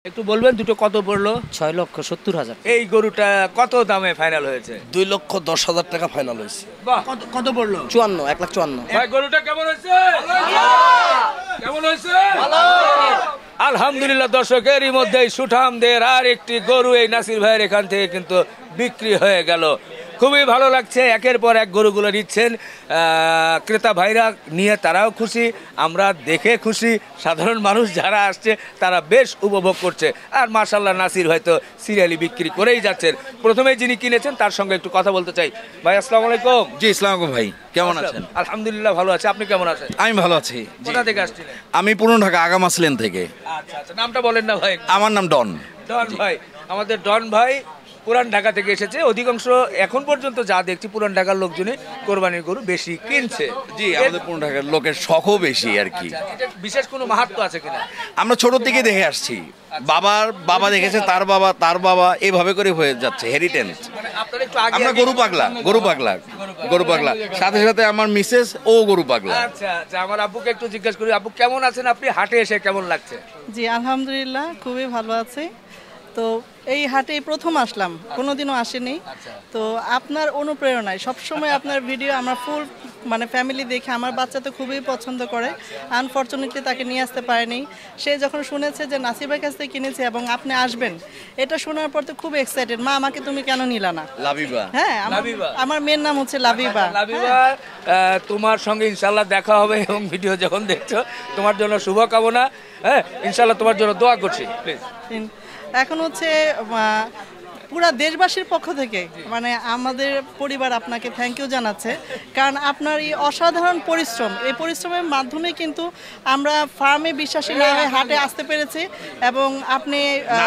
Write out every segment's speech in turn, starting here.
একটু বলবেন দুটো কত পড়লো? 6,70,000। এই গরুটা কত দামে ফাইনাল হয়েছে? 2,10,000 টাকা ফাইনাল হয়েছে। বাহ, কত পড়লো? 54, 1,54,000। ভাই গরুটা কেমন হয়েছে? কেমন হয়েছে? আলহামদুলিল্লাহ দর্শক, এরই মধ্যেই সুঠামদের আর একটি গরু এই নাসির ভাইয়ের এখান থেকে কিন্তু বিক্রি হয়ে গেল। খুবই ভালো লাগছে, একের পর এক গরুগুলো নিচ্ছেন ক্রেতা ভাইরা, নিয়ে তারাও খুশি, আমরা দেখে খুশি, সাধারণ মানুষ যারা আসছে তারা বেশ উপভোগ করছে। আর মাশাআল্লাহ নাসির ভাই তো সিরিয়ালি বিক্রি করেই যাচ্ছেন। প্রথমে যিনি কিনেছেন তার সঙ্গে একটু কথা বলতে চাই। ভাই আসসালামু আলাইকুম। জি আসসালামু আলাইকুম ভাই, কেমন আছেন? আলহামদুলিল্লাহ ভালো আছে, আপনি কেমন আছেন? আমি ভালো আছি। কোথা থেকে আসছিলেন? আমি পুরনো ঢাকা আগামাস লেন থেকে। আচ্ছা আচ্ছা, নামটা বলেন না ভাই। আমার নাম ডন। ডন ভাই, আমাদের ডন ভাই পুরান ঢাকা থেকে এসেছে। অধিকাংশ এখন পর্যন্ত যা দেখছি পুরান ঢাকার লোকজনই কোরবানির গরু বেশি কিনছে। জি, আমাদের পুরনো ঢাকার লোকের শখও বেশি আর কি। এটা বিশেষ কোনো মাহাত্ম্য আছে কিনা? আমরা ছোট থেকে দেখে আসছি, বাবা দেখেছে, তার বাবা এভাবে করে হয়ে যাচ্ছে হেরিটেজ। মানে আপনারা একটু আগে আমরা গরু পাগলা সাথে সাথে আমার মিসেস ও গরু পাগলা। আচ্ছা আচ্ছা, আমার আব্বুকে একটু জিজ্ঞেস করি, আব্বু কেমন আছেন আপনি? হাটে এসে কেমন লাগছে? জি আলহামদুলিল্লাহ খুবই ভালো আছি। তো এই হাটে প্রথম আসলাম, কোনোদিনও আসেনি। তো আপনার অনুপ্রেরণায় সবসময় আপনার ভিডিও আমার ফুল মানে ফ্যামিলি দেখে, আমার বাচ্চা তো খুবই পছন্দ করে। আনফর্চুনেটলি তাকে নিয়ে আসতে পারেনি। সে যখন শুনেছে যে নাসির ভাইয়ের কাছ থেকে কিনেছে এবং আপনি আসবেন, এটা শোনার পর তো খুব এক্সাইটেড। মা আমাকে তুমি কেন নিলা না? লাবিবা। হ্যাঁ, লাবিবা। আমার মেয়ের নাম হচ্ছে লাবিবা। লাবিবা, তোমার সঙ্গে ইনশাল্লাহ দেখা হবে এবং ভিডিও যখন দেখছো তোমার জন্য শুভকামনা। হ্যাঁ, ইনশাল্লাহ তোমার জন্য দোয়া করছি, প্লিজ। এখন হচ্ছে পুরা দেশবাসীর পক্ষ থেকে মানে আমাদের পরিবার আপনাকে থ্যাংক ইউ জানাচ্ছে, কারণ আপনার এই অসাধারণ পরিশ্রম, এই পরিশ্রমের মাধ্যমে কিন্তু আমরা ফার্মে বিশ্বাসী না হয়ে হাটে আসতে পেরেছি। এবং আপনি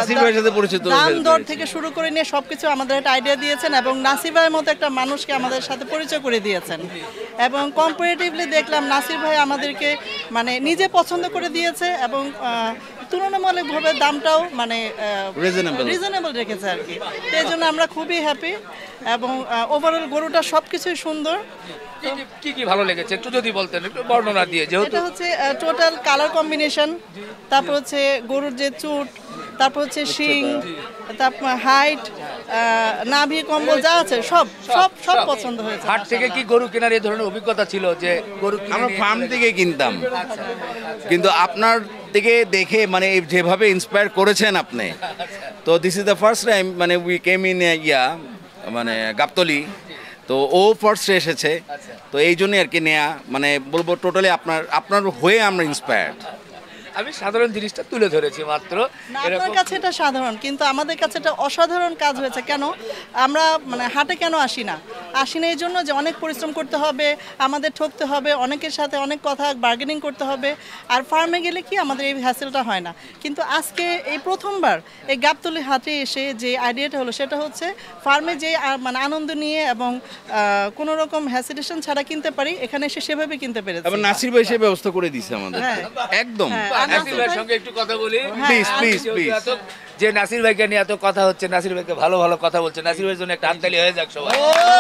দাম দর থেকে শুরু করে নিয়ে সবকিছু আমাদের একটা আইডিয়া দিয়েছেন এবং নাসির ভাইয়ের মতো একটা মানুষকে আমাদের সাথে পরিচয় করে দিয়েছেন। এবং কম্পারেটিভলি দেখলাম নাসির ভাই আমাদেরকে মানে নিজে পছন্দ করে দিয়েছে এবং তুলনামূলকভাবে দামটাও মানে রিজনেবল রেখেছে আর কি। এই জন্য আমরা খুবই হ্যাপি এবং ওভারঅল গরুটা সবকিছুই সুন্দর। কি কি ভালো লেগেছে একটু যদি বলতেন, একটু বর্ণনা দিয়ে। যেহেতু এটা হচ্ছে টোটাল কালার কম্বিনেশন, তারপর হচ্ছে গরুর যে চুট, তারপর হচ্ছে শিং, তারপর হাইট, নাভি, কম্বল যা আছে সব পছন্দ হয়েছে। হাট থেকে কি গরু কেনার এই ধরনের অভিজ্ঞতা ছিল যে গরু আমরা ফার্ম থেকে কিনতাম, কিন্তু আপনার থেকে দেখে মানে যেভাবে ইন্সপায়ার করেছেন আপনি, তো this is the first time মানে উই কেম ইন মানে গাবতলি, তো ও ফার্স্ট এসেছে, তো এই জন্যই আর কি নেয়া, মানে বলবো টোটালি আপনার হয়ে আমরা ইন্সপায়ার্ড। আমি সাধারণ জিনিসটা তুলে ধরেছি মাত্র। আপনার কাছে এটা সাধারণ, কিন্তু আমাদের কাছে এটা অসাধারণ কাজ হয়েছে। কেন আমরা মানে হাটে কেন আসি না এই জন্য যে অনেক পরিশ্রম করতে হবে, আমাদের ঠকতে হবে, অনেকের সাথে অনেক কথা বার্গেনিং করতে হবে। আর ফার্মে গেলে কি আমাদের এই হ্যাসেলটা হয় না। কিন্তু আজকে এই প্রথমবার এই গাবতলী হাটে এসে যে আইডিয়াটা হলো সেটা হচ্ছে ফার্মে যে মানে আনন্দ নিয়ে এবং কোনো রকম হ্যাসিটেশন ছাড়া কিনতে পারি, এখানে এসে সেভাবে কিনতে পেরেছি। এবং নাসির ভাই সে ব্যবস্থা করে দিয়েছে আমাদের একদম। নাসির ভাইয়ের সঙ্গে একটু কথা বলি প্লিজ প্লিজ প্লিজ। যে নাসির ভাইকে নিয়ে এত কথা হচ্ছে, নাসির ভাইকে ভালো কথা বলছে, নাসির ভাইয়ের জন্য একটা হাততালি হয়ে যাক সবাই।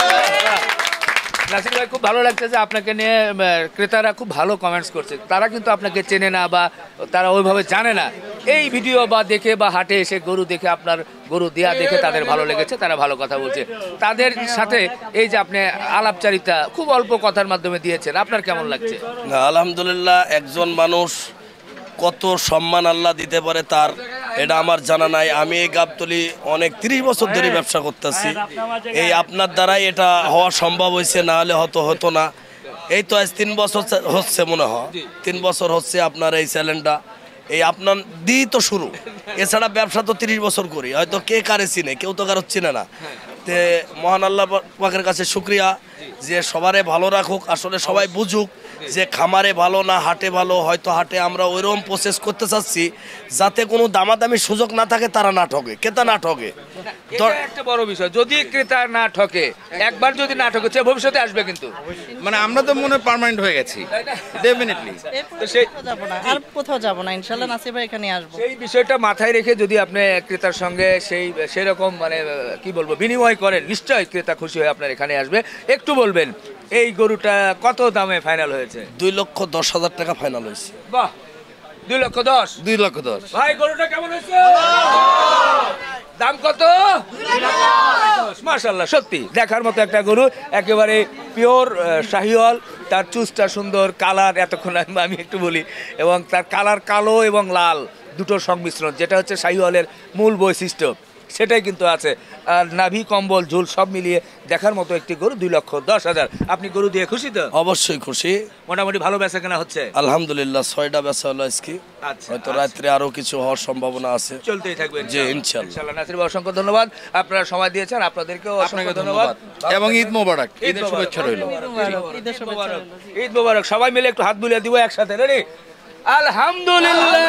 নাসির ভাই খুব ভালো লাগছে যে আপনাকে নিয়ে ক্রেতারা খুব ভালো কমেন্টস করছে। তারা কিন্তু আপনাকে চেনে না বা তারা ওইভাবে জানে না, এই ভিডিও বা দেখে বা হাটে এসে গরু দেখে আপনার গরু দেয়া দেখে তাদের ভালো লেগেছে, তারা ভালো কথা বলছে। তাদের সাথে এই যে আপনি আলাপচারিতা খুব অল্প কথার মাধ্যমে দিয়েছেন, আপনার কেমন লাগছে? আলহামদুলিল্লাহ, একজন মানুষ কত সম্মান আল্লাহ দিতে পারে তার এটা আমার জানা নাই। আমি এই গাবতলী অনেক 30 বছর ধরে ব্যবসা করতেছি, এই আপনার দ্বারাই এটা হওয়া সম্ভব হয়েছে, না হলে হতো না। এই তো আজ 3 বছর হচ্ছে, মনে হয় 3 বছর হচ্ছে আপনার এই চ্যানেলটা, এই আপনার দিই তো শুরু। এছাড়া ব্যবসা তো 30 বছর করি, হয়তো কে কারে চিনে, কেউ তো কারো চিনে না। তে মহান আল্লাহ পাকের কাছে শুকরিয়া যে সবারে ভালো রাখুক, আসলে সবাই বুঝুক যে খামারে ভালো না হাটে ভালো। হয়তো হাটে আমরা ওইরকম প্রসেস করতে চাচ্ছি যাতে কোনো দামাদামি সুযোগ না থাকে, তারা না ঠকে, ক্রেতা না ঠকে। একটা বড় বিষয়, যদি ক্রেতা না ঠকে, একবার যদি না ঠকে ভবিষ্যতে আসবে কিন্তু, মানে আমরা তো মনে পার্মানেন্ট হয়ে গেছি ডেফিনেটলি। আর কোথাও যাব না, ইনশাআল্লাহ নাসির ভাই এখানে আসবো। সেই বিষয়টা মাথায় রেখে যদি আপনি ক্রেতার সঙ্গে সেই রকম মানে কি বলবো বিনিময় করেন, নিশ্চয়ই ক্রেতা খুশি হয়ে আপনার এখানে আসবে। একটু বলবেন এই গরুটা কত দামে ফাইনাল হয়েছে? 2,10,000 টাকা ফাইনাল হয়েছে। বাহ, 2,10,000। 2,10,000। ভাই গরুটা কেমন হয়েছে? দাম কত? মাশাআল্লাহ, সত্যি দেখার মতো একটা গরু, একেবারে পিওর শাহিওয়াল। তার চুজটা সুন্দর, কালার এতক্ষণ আমি একটু বলি, এবং তার কালার কালো এবং লাল দুটোর সংমিশ্রণ, যেটা হচ্ছে শাহিওয়ালের মূল বৈশিষ্ট্য, সেটাই কিন্তু আছে। আর নাভি, কম্বল, ঝুল সব মিলিয়ে দেখার মতো একটি গরু, 2,10,000। আপনি গরু দিয়ে খুশি তো? অবশ্যই খুশি, মোটামুটি ভালো বেচা কেনা হচ্ছে আলহামদুলিল্লাহ। 6টা বেচা হলো আজকে, আচ্ছা, হয়তো রাত্রে আরো কিছু হওয়ার সম্ভাবনা আছে। চলতেই থাকবে জি, ইনশাআল্লাহ। ইনশাআল্লাহ। নাসির ভাই অসংখ্য ধন্যবাদ, আপনারা সময় দিয়েছেন, আপনাদেরকেও অসংখ্য ধন্যবাদ। এবং ঈদ মোবারক, ঈদের শুভেচ্ছা রইল। ঈদের শুভেচ্ছা রইলো। ঈদ মোবারক। সবাই মিলে একটু হাত বুলিয়ে দিব একসাথে, রেডি? আলহামদুলিল্লাহ।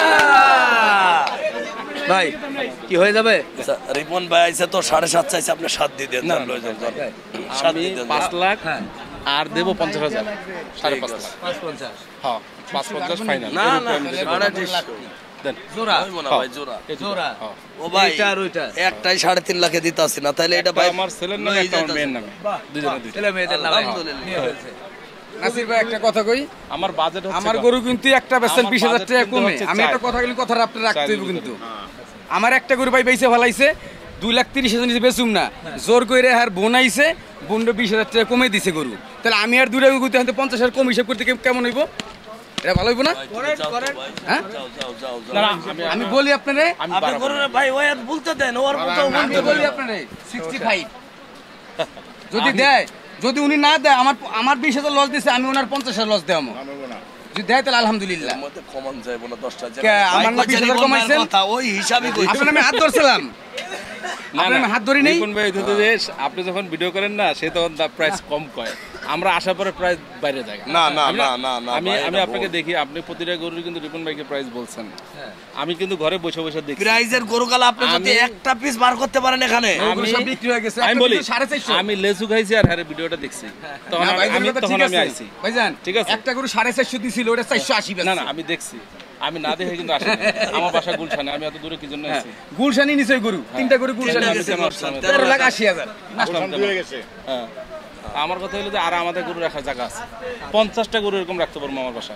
ভাই কি হয়ে যাবে? আচ্ছা, রিপন ভাই আইছে তো 7.5 চাইছে, আপনি 7 দিয়ে দেন। আমি 5 লাখ হ্যাঁ, আর দেবো 50,000, 5.5 লাখ। 550 হ্যাঁ 5.50 ফাইনাল। না না, 2.5 দেন। জোড়া। হইবো না ভাই, জোড়া। জোড়া। হ্যাঁ। ও ভাই, এইটা আর ওইটা। একটাই 3.5 লাখে দিতে আসি না, তাহলে এটা একটা ভাই আমার ছেলের নামে, একটা আমার মেয়ের নামে, দুজনে দুইটা। ছেলে মেয়েদের নামে আলহামদুলিল্লাহ। নিয়ে ফেলছে। নাসির ভাই একটা কথা কই, আমার বাজেট হচ্ছে আমার গরু কিন্তু একটা বেচেন আমার 20,000 budget টাকা কিন্তু কমে। হচ্ছে আমি একটা 4 কথা বলি, কথাটা আপনি রাখতে হইব 4 কিন্তু। আমার একটা গরু ভাই বেচে ফেলাইছে 2,30,000 নিচে বেচুম না, জোর করে আর বোন আইছে, বোনটা 20,000 টাকা কমে দিছে গরু। তাহলে আমি আর দুইটা গরু 50,000 কম হিসাব করতে কেমন হইব? এটা ভালো হইব না? হ্যাঁ, না না, আমি বলি আপনারে, আমি আপনি বাড়াবো করুন না। ভাই, ওই আর বলতে দেন, ওর মতো আমি বলি আপনারে 65 যদি দেয়, যদি উনি না দেয়, আমার 20,000 লস দিছে, আমি ওনার 50,000 লস দেওয়াম। যদি দেয় তাহলে আলহামদুলিল্লাহ। মধ্যে কমান যাইবো না 10টা। কে, আমার না 20,000 কমাইছেন? কথা ওই হিসাবই কই। আপনার আমি হাত ধরছিলাম, না আপনার না, আমি হাত ধরি নেই। রিপন ভাই ধরতে যে আপনি যখন ভিডিও করেন না, সে তখন প্রাইস কম কয়, আমরা আসার পরে প্রাইস বাইরে যায়। না না আমি না না না আমি ভাই, আমি এটা আপনাকে ভুল। দেখি, আপনি প্রতিটা গরুর কিন্তু রিপন ভাইকে প্রাইস বলছেন। আমি কিন্তু ঘরে বসে বসে দেখি। প্রাইজের গরুকাল আপনি যদি আমি- একটা পিস বার করতে পারেন এখানে, ওগুলো সব বিক্রি হয়ে গেছে। আমি একটা বলি, কিন্তু 450। আমি লেসু খাইছি আর হ্যাঁ ভিডিওটা দেখছি, তখন না ভাই, আমি এগুলো তো তখন ঠিক আমি আছে। আইছি। ভাইজান, ঠিক আছে। একটা গরু 450 দিছিল, ওটা 480 না না, আমি দেখছি, আমি না দেখে কিন্তু আসি না। আমার বাসা গুলশানে, আমি এত দূরে কি জন্য আছি? গুলশানি নিছে গরু, তিনটা গরু গুলশানি তিনটা নিছে, গেছে গুলশান, 13,80,000। আসলাম কেন? হ্যাঁ। আমার কথা হলো যে আর আমাদের গরু রাখার জায়গা আছে, 50টা গরু এরকম রাখতে পারবো আমার বাসায়।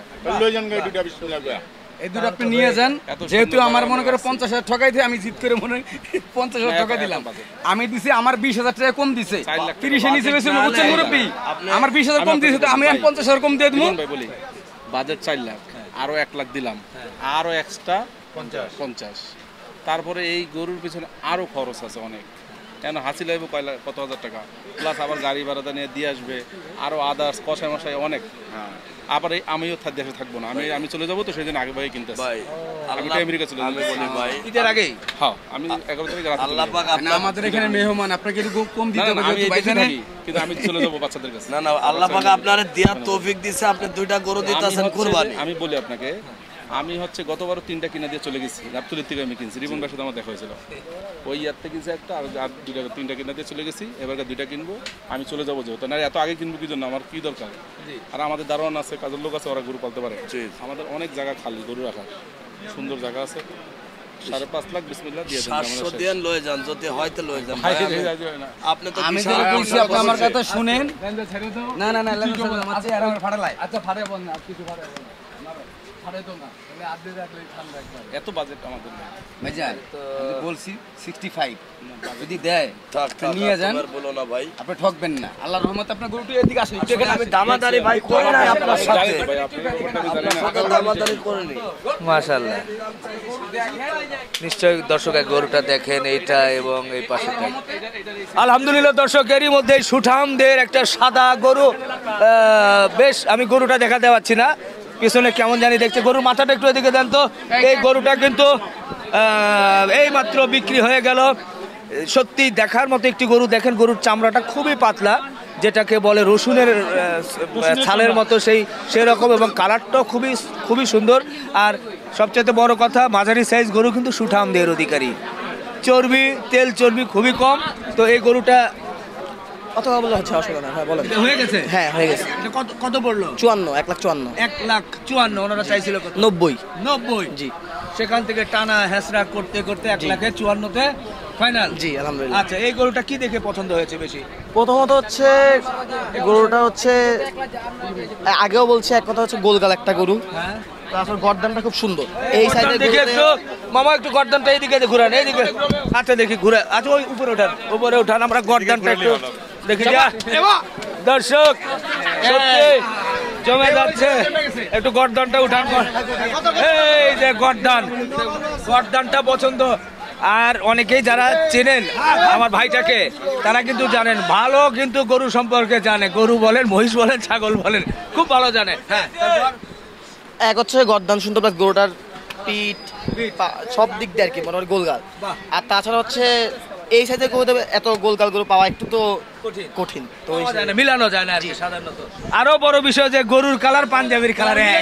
এই দুটো আপনি নিয়ে যান। এত যেহেতু সুন্দর আমার জায়গা মনে করে আছে। 50,000 ঠকাই দিয়ে আমি জিত করে মনে হয় 50,000 না, টাকা এত দিলাম। বাজে। আমি দিছি আমার 20,000 টাকা কম দিছে, 4 লাখ 30 নিচে বেশি না, বুঝছেন না, মুরব্বী, আপনি- আমার 20,000 কম আমি দিছে, তো আমি ভাই, 50,000 কম দিয়ে দেবো। রিপন ভাই বলি, বাজেট 4 লাখ, আরো 1 লাখ দিলাম, আরো এক্সট্রা 50। তারপরে এই গরুর পিছনে আরো খরচ আছে অনেক, কেন হাসি লাগবে কত হাজার টাকা, প্লাস আবার গাড়ি ভাড়াটা নিয়ে দিয়ে আসবে, আরো আদার্স কষাই মশাই অনেক। আবার আমিও দেশে থাকবো না, আমি চলে যাবো, তো সেই জন্য আগে ভাই কিনতেছি। ভাই আমি তো আল্লাহ, আমেরিকা চলে আমি যাবো। বলি ভাই, ঈদের আগেই হ্যাঁ, আমি 11 তারিখ রাতে আল্লাহ পাক না, আপনার, আমাদের এখানে মেহমান, আপনাকে একটু কম না দিতে না, হবে, আমি যেহেতু এই দেশে ভাইজানে- থাকি, কিন্তু আমি চলে যাবো বাচ্চাদের কাছে। না না, আল্লাহ পাক আপনার দেওয়ার তৌফিক দিছে, আপনি 2টা গরু আমি দিতেছেন হচ্ছে কুরবানি। যে- আমি বলি আপনাকে, আমি হচ্ছে গতবারও 3টা কিনে দিয়ে চলে গেছি, গাবতলির থেকে আমি কিনছি, রিপন ভাইয়ের সাথে আমার দেখা হয়েছিল, ওই ইয়ার থেকে কিনছি একটা, আর 3টা কিনে দিয়ে চলে গেছি, এবার 2টা কিনবো, আমি চলে যাবো, যেহেতু না এত আগে কিনবো কি জন্য, আমার কি দরকার? আর আমাদের দারোয়ান আছে, কাজের লোক আছে, ওরা গরু পালতে পারে। আমাদের অনেক জায়গা খালি গরু রাখার, সুন্দর জায়গা আছে। 5.5 লাখ বিসমিল্লাহ দিয়ে দেন, 700 দেন লয়ে যান, যদি হয়তো লয়ে যান। ভাই, ভাই, আপনি তো আমি বিশাল যেটা একটা বলছি, আপনি আমার কথা শুনেন। না না না, আচ্ছা আর আমার ফাটালাই। আচ্ছা ফাড়ে বল না, কিছু ফাড়ে বল না, ফাড়ে তো না, তাহলে আদে রাখলে ঠান্ডা একবার। এত বাজেট আমাদের নেই। ভাইজান, আমি বলছি 65 যদি দেয় থাক, তো নিয়ে যান, তোমার বলো না ভাই। আপনি ঠকবেন না। আল্লাহর রহমতে আপনার গরুটি এদিকে আসে, একটু এখানে আমি আসে। দামাদারি ভাই করি না আপনার সাথে, জানি তো ভাই, আপনি ব্যাপারটা আমি জানি না। সাথে দামাদারি করিনি। মাশাআল্লাহ। নিশ্চয়ই দর্শক এই গরুটা দেখেন, এইটা এবং এই পাশেটা। আলহামদুলিল্লাহ দর্শক, এরই মধ্যে সুঠামদের একটা সাদা গরু, বেশ, আমি গরুটা দেখাতে পাচ্ছি না, পিছনে কেমন জানি দেখতে, গরুর মাথাটা একটু এদিকে দেন তো। এই গরুটা কিন্তু এই মাত্র বিক্রি হয়ে গেল। সত্যি দেখার মতো একটি গরু। দেখেন গরুর চামড়াটা খুবই পাতলা, যেটাকে বলে রসুনের ছালের মতো, সেরকম, এবং কালারটাও খুবই খুবই সুন্দর। আর সবচেয়ে বড় কথা, মাঝারি সাইজ গরু কিন্তু সুঠামদের অধিকারী, চর্বি, তেল চর্বি খুবই কম। তো এই গরুটা কত বলা হচ্ছে? অসুবিধা না, হ্যাঁ বলেন। হয়ে গেছে? হ্যাঁ হয়ে গেছে। এটা কত কত পড়লো? 54, 1,54,000। 1,54,000 ওনারা চাইছিল কত? 90। 90। জি। সেখান থেকে টানা হেসরা করতে করতে 1,54,000-তে ফাইনাল। জি আলহামদুলিল্লাহ। আচ্ছা, এই গরুটা কি দেখে পছন্দ হয়েছে বেশি? প্রথমত হচ্ছে গরুটা হচ্ছে আগেও বলছি, এক কথা হচ্ছে গোলগাল একটা গরু, হ্যাঁ, তারপর গর্দানটা খুব সুন্দর। এই সাইডে দেখি একটু মামা, একটু গর্দানটা এইদিকে ঘুরান, এইদিকে। আচ্ছা দেখি ঘুরে, আচ্ছা ওই উপরে উঠান, আমরা গর্দানটা একটু দেখি। যা দর্শক, সত্যি জমে যাচ্ছে, একটু গর্দানটা উঠান। এই যে গর্দানটা পছন্দ। আর অনেকেই যারা চেনেন আমার ভাইটাকে, তারা কিন্তু জানেন, ভালো কিন্তু গরু সম্পর্কে জানে, গরু বলেন, মহিষ বলেন, ছাগল বলেন, খুব ভালো জানে। হ্যাঁ, এক হচ্ছে গর্দান সুন্দর, প্লাস গরুটার পিঠ সব দিক দিয়ে আর কি মনে হয় গোলগাল। আর তাছাড়া হচ্ছে এই সাইডে গরু এত গোলগাল গরু পাওয়া একটু তো কঠিন, তো মিলানো যায় না আর কি সাধারণত। আরো বড় বিষয় যে গরুর কালার পাঞ্জাবির কালার এক।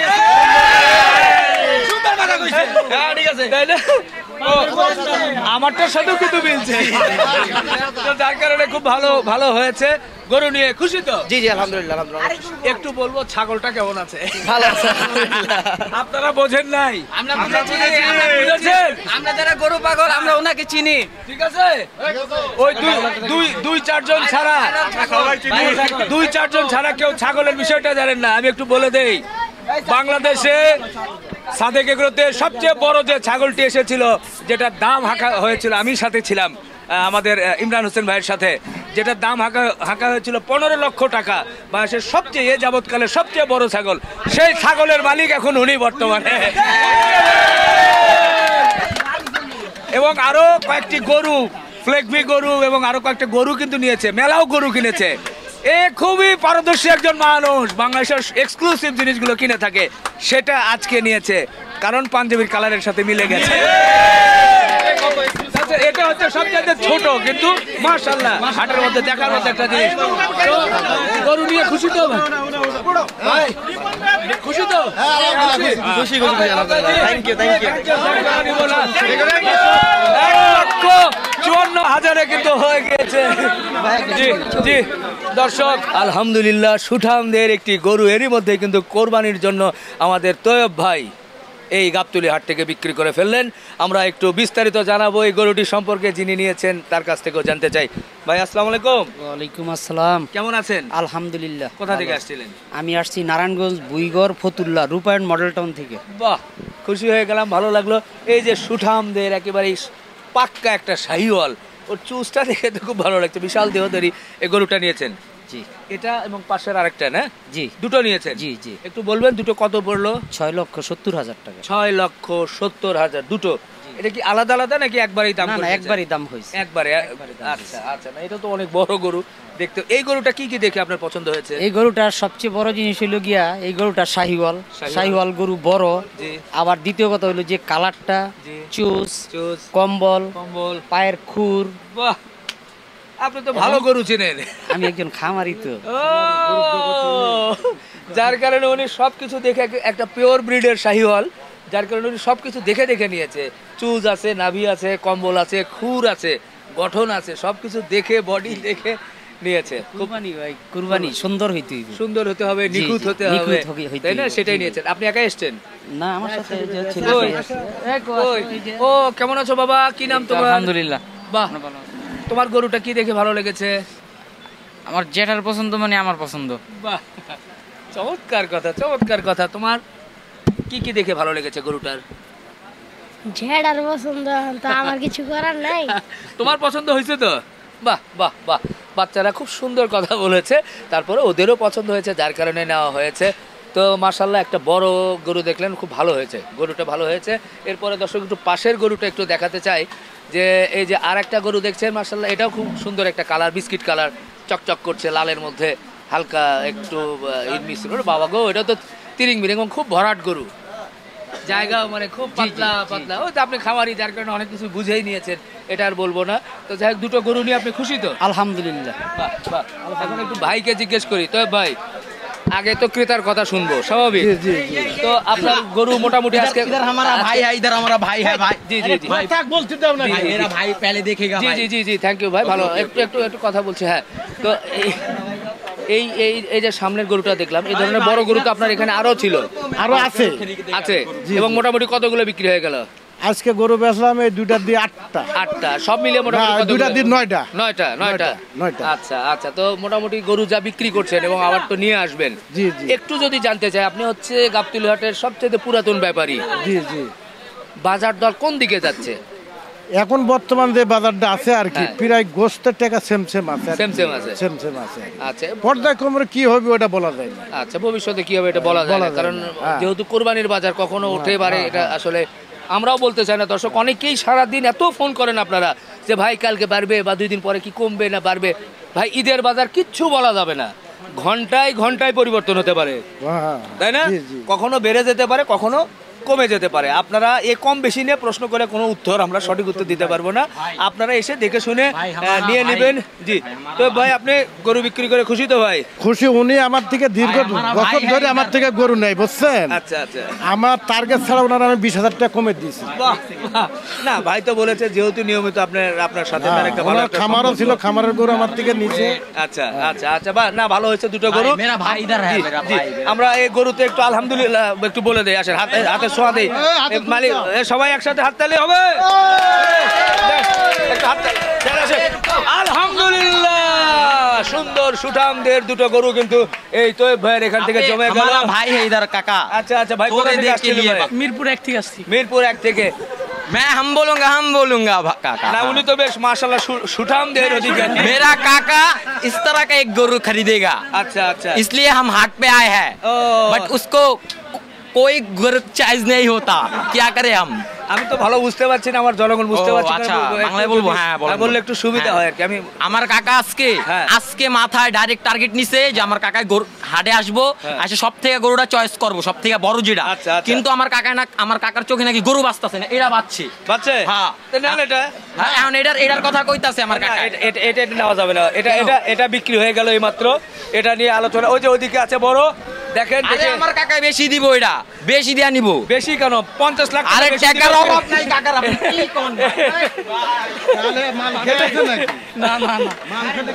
আমারটার সাথেও কিন্তু মিলছে, যার কারণে খুব ভালো হয়েছে। গরু নিয়ে খুশি তো? জি জি আলহামদুলিল্লাহ আলহামদুলিল্লাহ। একটু বলবো ছাগলটা কেমন আছে? ভালো আছে। আপনারা বোঝেন নাই, আমরা বুঝেছেন? আমরা যারা গরু পাগল আমরা ওনাকে চিনি। ঠিক আছে, ওই দুই চারজন ছাড়া, দুই চারজন ছাড়া কেউ ছাগলের বিষয়টা জানেন না। আমি একটু বলে দেই, বাংলাদেশে সাদেক এগুলোতে সবচেয়ে বড় যে ছাগলটি এসেছিল, যেটার দাম হাঁকা হয়েছিল, আমি সাথে ছিলাম আমাদের ইমরান হোসেন ভাইয়ের সাথে, যেটার দাম হাঁকা হয়েছিল 15 লক্ষ টাকা, বাংলাদেশের সবচেয়ে যাবৎকালের সবচেয়ে বড় ছাগল, সেই ছাগলের মালিক এখন উনি বর্তমানে। এবং আরো কয়েকটি গরু, ফ্লেগবি গরু এবং আরো কয়েকটা গরু কিন্তু নিয়েছে, মেলাও গরু কিনেছে। এ খুবই পারদর্শী একজন মানুষ, বাংলাদেশের এক্সক্লুসিভ জিনিসগুলো কিনে থাকে, সেটা আজকে নিয়েছে, কারণ পাঞ্জাবির কালারের সাথে মিলে গেছে। এটা হচ্ছে সবচেয়ে ছোট, কিন্তু মাশাআল্লাহ হাটের মধ্যে দেখার মধ্যে একটা জিনিস। তো গরু নিয়ে খুশি তো ভাই? খুশি তো? খুশি খুশি ভাই আলহামদুলিল্লাহ। থ্যাংক ইউ 1,54,000 কিন্তু হয়ে গিয়েছে। জি জি দর্শক, আলহামদুলিল্লাহ সুঠামদের একটি গরু এরই মধ্যে কিন্তু কোরবানির জন্য আমাদের তৈয়ব ভাই এই গাবতলী হাট থেকে বিক্রি করে ফেললেন। আমরা একটু বিস্তারিত জানাবো এই গরুটি সম্পর্কে, যিনি নিয়েছেন তার কাছ থেকেও জানতে চাই। ভাই আসসালামু আলাইকুম। ওয়ালাইকুম আসসালাম। কেমন আছেন? আলহামদুলিল্লাহ। কোথা থেকে আসছিলেন? আমি আসছি নারায়ণগঞ্জ বুইগড় ফতুল্লা রূপায়ণ মডেল টাউন থেকে। বাহ, খুশি হয়ে গেলাম, ভালো লাগলো। এই যে সুঠামদের একেবারেই পাক্কা একটা শাহিওয়াল, ওর চুজটা দেখে তো খুব ভালো লাগছে, বিশাল দেহধারী এই গরুটা নিয়েছেন। জি, এটা এবং পাশের আরেকটা না? জি, দুটো নিয়েছেন? জি জি। একটু বলবেন দুটো কত পড়লো? 6,70,000 টাকা। 6,70,000 দুটো। এটা কি আলাদা আলাদা নাকি একবারই দাম? না, একবারই দাম হয়েছে। একবারে। আচ্ছা আচ্ছা, না এটা তো অনেক বড় গরু দেখতে। এই গরুটা কি কি দেখে আপনার পছন্দ হয়েছে? এই গরুটার সবচেয়ে বড় জিনিস হইলো গিয়া এই গরুটা শাহিওয়াল গরু বড়। জি। আবার দ্বিতীয় কথা হইলো যে কালারটা, জি। চুজ, চুজ, কম্বল, পায়ের খুর। বাহ, আপনি তো ভালো গরু চেনেন। আমি একজন খামারি তো। যার কারণে উনি সবকিছু দেখে, একটা পিওর ব্রিডের শাহিওয়াল, যার কারণে উনি সবকিছু দেখে দেখে নিয়েছে। চুজ আছে, নাভি আছে, কম্বল আছে, খুর আছে, গঠন আছে, সবকিছু দেখে, বডি দেখে নিয়েছে। কুরবানি ভাই, কুরবানি সুন্দর হইতে হইবে, সুন্দর হতে হবে, নিখুঁত হতে হবে, তাই না? সেটাই নিয়েছেন। আপনি একা এসেছেন? না, আমার সাথে যে ছিল। ও কেমন আছো বাবা? কি নাম তোমার? আলহামদুলিল্লাহ। বাহ, তোমার গরুটা কি দেখে ভালো লেগেছে? আমার যেটার পছন্দ মানে আমার পছন্দ। বাহ, চমৎকার কথা, চমৎকার কথা। তোমার কি কি দেখে ভালো লেগেছে গরুটার? ঝেড়ার পছন্দ, তো আমার কিছু করার নাই। তোমার পছন্দ হয়েছে তো? বাহ বাহ বাহ, বাচ্চারা খুব সুন্দর কথা বলেছে, তারপরে ওদেরও পছন্দ হয়েছে, যার কারণে নেওয়া হয়েছে। তো মাশাআল্লাহ একটা বড় গরু দেখলেন, খুব ভালো হয়েছে, গরুটা ভালো হয়েছে। এরপরে দর্শক একটু পাশের গরুটা একটু দেখাতে চাই, যে এই যে আর একটা গরু দেখছেন মাশাআল্লাহ, এটাও খুব সুন্দর একটা কালার, বিস্কিট কালার, চকচক করছে, লালের মধ্যে হালকা একটু মিশ্রণ। বাবা গো, এটা তো তিরিং বিরিং এবং খুব ভরাট গরু, জায়গা মানে খুব পাতলা পাতলা। ওই তো আপনি খামারি, যার কারণে অনেক কিছু বুঝেই নিয়েছেন, এটা আর বলবো না। তো যাই হোক, দুটো গরু নিয়ে আপনি খুশি তো? আলহামদুলিল্লাহ। বাহ বাহ। এখন একটু ভাইকে জিজ্ঞেস করি। তো ভাই, আগে তো ক্রেতার কথা শুনবো, স্বাভাবিক। তো আপনার গরু মোটামুটি আজকে জি জি, থ্যাংক ইউ ভাই, ভালো। একটু একটু একটু কথা বলছি। হ্যাঁ, তো এই এই এই যে সামনের গরুটা দেখলাম, এই ধরনের বড় গরু তো আপনার এখানে আরো ছিল? আরো আছে আছে। এবং মোটামুটি কতগুলো বিক্রি হয়ে গেল? আজকে গরু বেচলাম এই দুইটা দিয়ে 8টা। 8টা সব মিলে মোটামুটি না, কতগুলো? দুইটা দিয়ে 9টা। 9টা। আচ্ছা আচ্ছা, তো মোটামুটি গরু যা বিক্রি করছেন এবং আবার তো নিয়ে আসবেন। জি জি একটু যদি জানতে চাই, আপনি হচ্ছে গাবতলী হাটের সবচেয়ে পুরাতন ব্যাপারী। জি জি। বাজার দর কোন দিকে যাচ্ছে এখন বর্তমান যে বাজারটা আছে আর কি, প্রায় গোস্তের টাকা সেম আছে। সেম আছে। আচ্ছা, পর্যায়ক্রমে কি হবে ওটা বলা যায় না। আচ্ছা, ভবিষ্যতে কি হবে এটা বলা যায় না, কারণ যেহেতু কোরবানির বাজার কখনো উঠে পারে, এটা আসলে আমরাও বলতে চাই না। দর্শক অনেকেই সারাদিন এত ফোন করেন আপনারা যে ভাই কালকে বাড়বে বা 2 দিন পরে কি কমবে না বাড়বে। ভাই ঈদের বাজার কিচ্ছু বলা যাবে না, ঘন্টায় পরিবর্তন হতে পারে, তাই না? কখনো বেড়ে যেতে পারে, কখনো কমে যেতে পারে। আপনারা এই কম বেশি নিয়ে প্রশ্ন করে কোনো উত্তর আমরা সঠিক উত্তর দিতে পারবো না, আপনারা এসে দেখে শুনে নিয়ে নেবেন। জি, তো ভাই আপনি গরু বিক্রি করে খুশি তো? ভাই খুশি, উনি আমার থেকে দীর্ঘ বছর ধরে আমার থেকে গরু নেই, বুঝছেন? আচ্ছা আচ্ছা, আমার টার্গেট ছাড়া ওনার আমি 20,000 টাকা কমে দিয়েছি। না ভাই তো বলেছে যেহেতু নিয়মিত আপনার সাথে তার একটা ভালো খামারও ছিল, খামারের গরু আমার থেকে নিচে। আচ্ছা আচ্ছা আচ্ছা, বা না ভালো হয়েছে দুটো গরু। আমরা এই গরুতে একটু আলহামদুলিল্লাহ একটু বলে দেই, আসেন হাতে ছোঁয়া দেই মালিক, সবাই একসাথে হাততালি হবে। আলহামদুলিল্লাহ, সুন্দর সুঠামদের দুটো গরু কিন্তু এই তো ভাইয়ের এখান থেকে জমে গেল। ভাই হেদার কাকা। আচ্ছা আচ্ছা, ভাই কোথা থেকে আসছেন? মিরপুর 1 থেকে আসছি। মিরপুর 1 থেকে। मैं हम बोलूंगा काका। না, উনি তো বেশ মাশাআল্লাহ সুঠামদের অধিকারী। मेरा काका इस तरह का एक गरु खरीदेगा। अच्छा अच्छा, इसलिए हम हाट पे आए हैं, बट उसको कोई गरु चॉइस नहीं होता, क्या करें हम? আমি তো ভালো বুঝতে পারছি না, আমার জনগণ বুঝতে পারছে না। আচ্ছা, বাংলায় বলবো? হ্যাঁ বললে একটু সুবিধা হয় আর কি। আমি আমার কাকা আজকে মাথায় ডাইরেক্ট টার্গেট নিছে যে আমার কাকায় হাটে আসবো, এসে সব থেকে গরুটা চয়েস করবো, সব থেকে বড় যেটা। কিন্তু আমার কাকার চোখে নাকি গরু বাঁচতেছে না, এটা বাঁচছে। হ্যাঁ, এখন এটার কথা কইতাছে আমার কাকা। এটা নেওয়া যাবে না, এটা বিক্রি হয়ে গেল এই মাত্র। এটা নিয়ে আলোচনা, ওই যে ওইদিকে আছে বড়, দেখেন। আমার কাকা বেশি দিব, এটা বেশি দিয়া নিব। বেশি কেন? 50 লাখ। আরে টাকার অভাব নাই কাকার, আপনি কি কোন? তাহলে মাল খেতেছে নাকি? না না না, মাল খেতে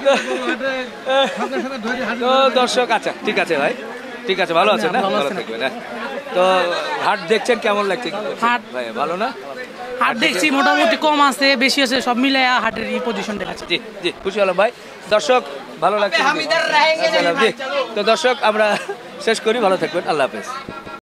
তো দর্শক, আচ্ছা ঠিক আছে ভাই, ঠিক আছে, ভালো আছেন না? ভালো থাকবেন। তো হাট দেখছেন, কেমন লাগছে? হাট ভাই ভালো না? হাট দেখছি মোটামুটি কম আছে বেশি আছে, সব মিলায়া হাটের এই পজিশন দেখাচ্ছে। জি জি, খুশি হলাম ভাই। দর্শক ভালো লাগছে। তো দর্শক আমরা শেষ করি, ভালো থাকবেন, আল্লাহ হাফেজ।